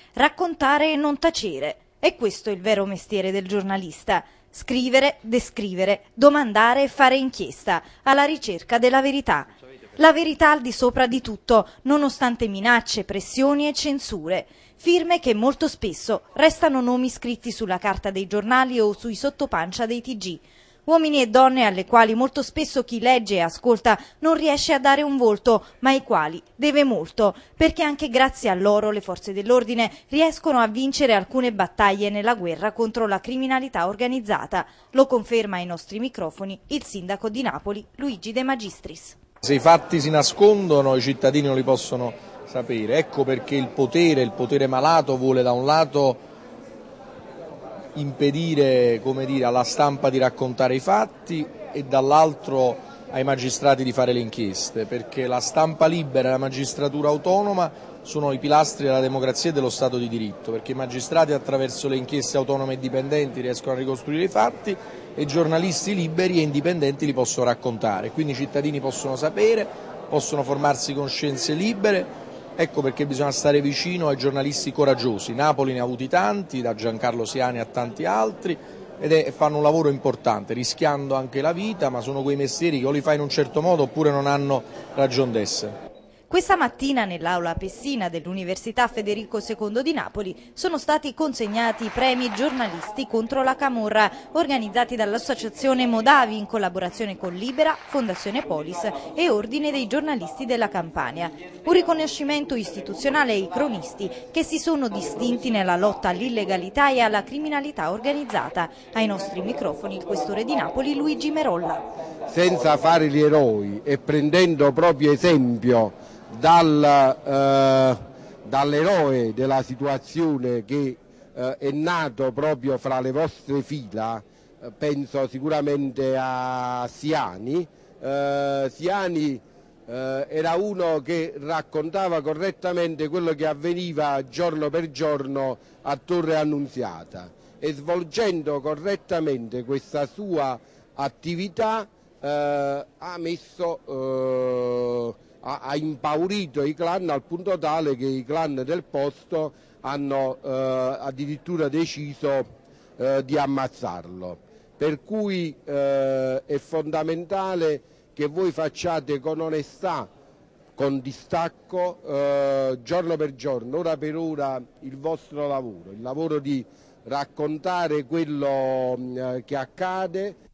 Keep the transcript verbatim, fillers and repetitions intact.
Raccontare e non tacere. È questo il vero mestiere del giornalista. Scrivere, descrivere, domandare e fare inchiesta, alla ricerca della verità. La verità al di sopra di tutto, nonostante minacce, pressioni e censure. Firme che molto spesso restano nomi scritti sulla carta dei giornali o sui sottopancia dei T G. Uomini e donne alle quali molto spesso chi legge e ascolta non riesce a dare un volto, ma ai quali deve molto, perché anche grazie a loro le forze dell'ordine riescono a vincere alcune battaglie nella guerra contro la criminalità organizzata. Lo conferma ai nostri microfoni il sindaco di Napoli, Luigi De Magistris. Se i fatti si nascondono, i cittadini non li possono sapere. Ecco perché il potere, il potere malato, vuole da un lato impedire, come dire, alla stampa di raccontare i fatti e dall'altro ai magistrati di fare le inchieste, perché la stampa libera e la magistratura autonoma sono i pilastri della democrazia e dello Stato di diritto, perché i magistrati attraverso le inchieste autonome e dipendenti riescono a ricostruire i fatti e i giornalisti liberi e indipendenti li possono raccontare, quindi i cittadini possono sapere, possono formarsi coscienze libere. Ecco perché bisogna stare vicino ai giornalisti coraggiosi. Napoli ne ha avuti tanti, da Giancarlo Siani a tanti altri, ed è, fanno un lavoro importante, rischiando anche la vita, ma sono quei mestieri che o li fai in un certo modo oppure non hanno ragion d'essere. Questa mattina nell'aula Pessina dell'Università Federico secondo di Napoli sono stati consegnati i premi giornalisti contro la camorra organizzati dall'associazione Modavi in collaborazione con Libera, Fondazione Polis e Ordine dei giornalisti della Campania. Un riconoscimento istituzionale ai cronisti che si sono distinti nella lotta all'illegalità e alla criminalità organizzata. Ai nostri microfoni il questore di Napoli Luigi Merolla. Senza fare gli eroi e prendendo proprio esempio Dal, eh, dall'eroe della situazione che eh, è nato proprio fra le vostre fila, eh, penso sicuramente a Siani. Eh, Siani eh, era uno che raccontava correttamente quello che avveniva giorno per giorno a Torre Annunziata e svolgendo correttamente questa sua attività eh, ha messo eh, ha impaurito i clan al punto tale che i clan del posto hanno eh, addirittura deciso eh, di ammazzarlo. Per cui eh, è fondamentale che voi facciate con onestà, con distacco, eh, giorno per giorno, ora per ora, il vostro lavoro, il lavoro di raccontare quello eh, che accade.